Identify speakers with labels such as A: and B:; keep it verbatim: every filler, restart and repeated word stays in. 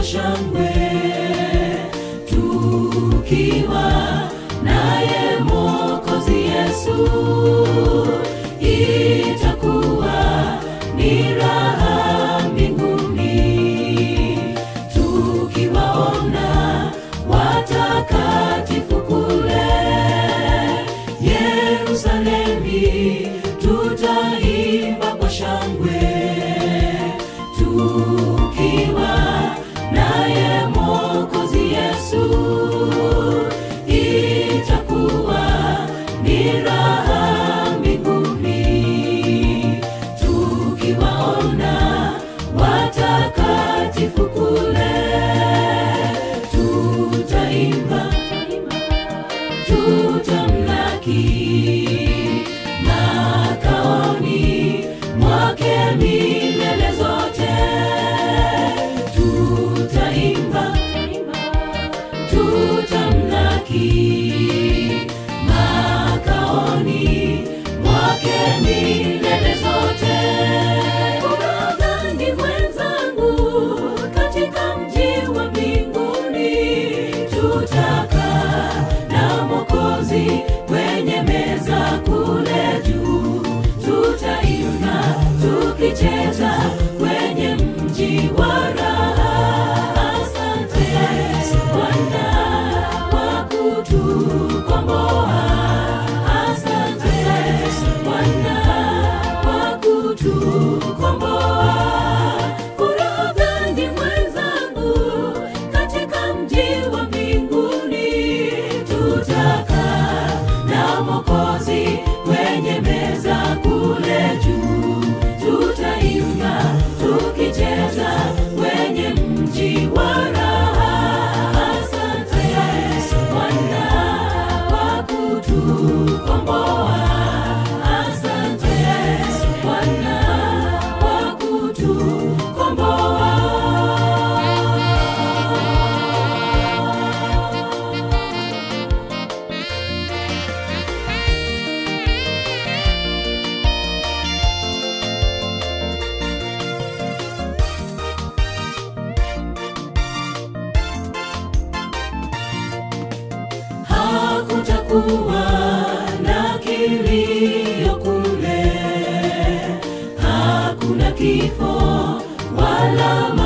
A: kwa shangwe, tukiwa naye Mwokozi Yesu. Itakuwa ni raha mbinguni, tukiwaona watakatifu kule Yerusalemi. Tutaimba kwa shangwe, tukiwa naye Mwokozi Yesu. Itakuwa ni raha mbinguni, tukiwaona watakatifu kule. Tutaimba, tutamlaki makaoni mwake milele zote. Tutaimba, tutamlaki makaoni mwake milele zote. Unadhani mwenzangu katika mji wa mbinguni, tutakaa na Mwokozi kwenye meza kule juu. Tutaimba tukicheza kwenye mji wa raha. Asante Bwana kwa kutukomboa. Asante Bwana kwa kutukomboa. Furaha gani mwenzangu katika mji wa mbinguni, tutakaa na Mwokozi kwenye meza kule juu. Tutaimba tukicheza kwenye mji wa raha. Asante Bwana kwa kutukomboa. Asante Bwana kwa kutukomboa. Hakutakuwa na kilio kule, hakuna kifo wala